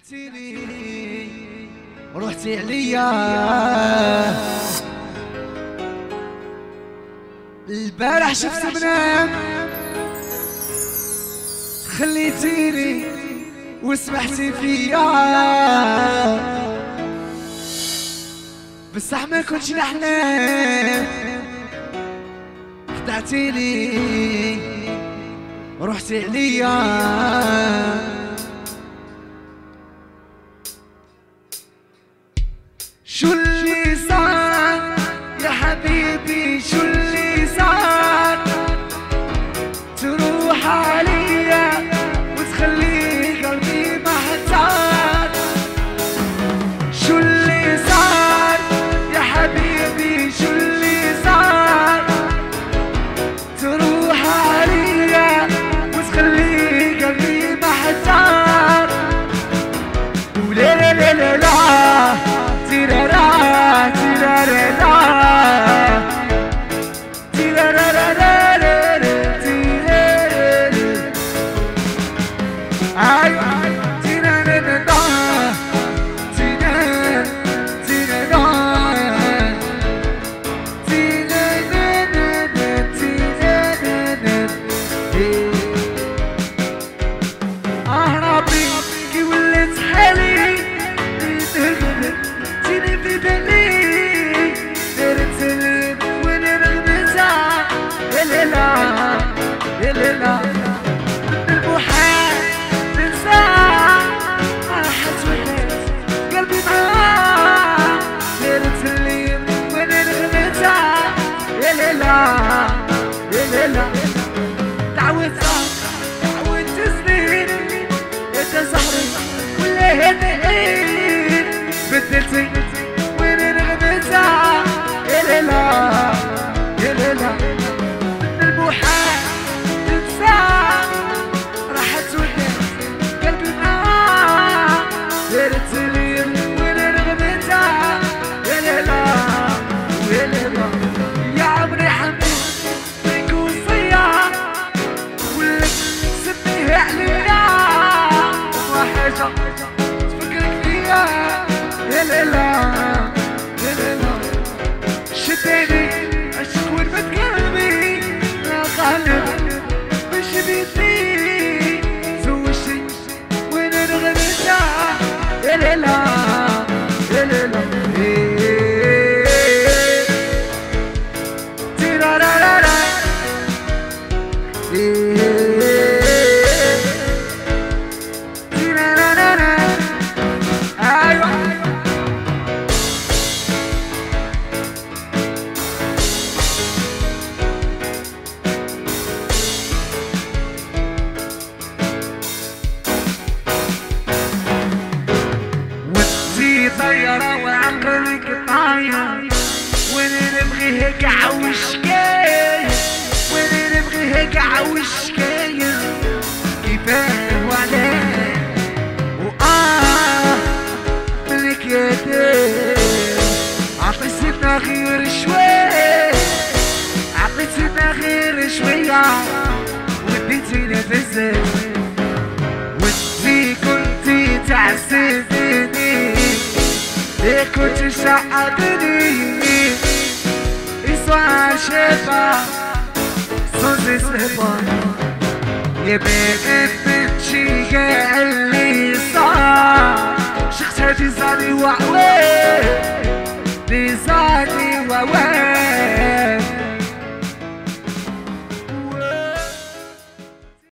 خدعتيني ورحتي عليا البارح شفت بنام خليتيني وسمحتي فيا بصح ما كنتش نحلم خدعتيني ورحتي عليا شو اللي صار يا حبيبي شو اللي صار تروح عليا وتخلي قلبي محتار شو اللي صار يا حبيبي شو اللي صار تروح عليا وتخلي قلبي محتار ولا لا لا لا لا تيرارا تيرارا تيرارا تعودت سنين انت سحري ولا هدئين بدلتي وين رغبتها يا ليلى يا ليلى من المحال تنسى راحت وديت قلبي معاك يا ريت لي وين رغبتها يا ليلى يا ليلى يا عمري حبيبي عليا وحاجة تفكرك فيا يا ليلى يا ليلى شديني اشكون بيت قلبي يا قلب مش بيدي زوجتي وين رغبتها يا ليلى يا ليلى تيرارارا طيارة وعقلك طاير وين نبغي هيك عوش كاين وين نبغي هيك عوش كاين كيفاه وعلاه منك يا دير عطيتنا غير شوي عطيتنا غير شوية وديتيني في الزين وانتي كنتي تعذبيني ليه كنت شعبني يسوى شفا صوتي سهبان يا بنت بنتي قال لي صار شخص هادي صاري وعوي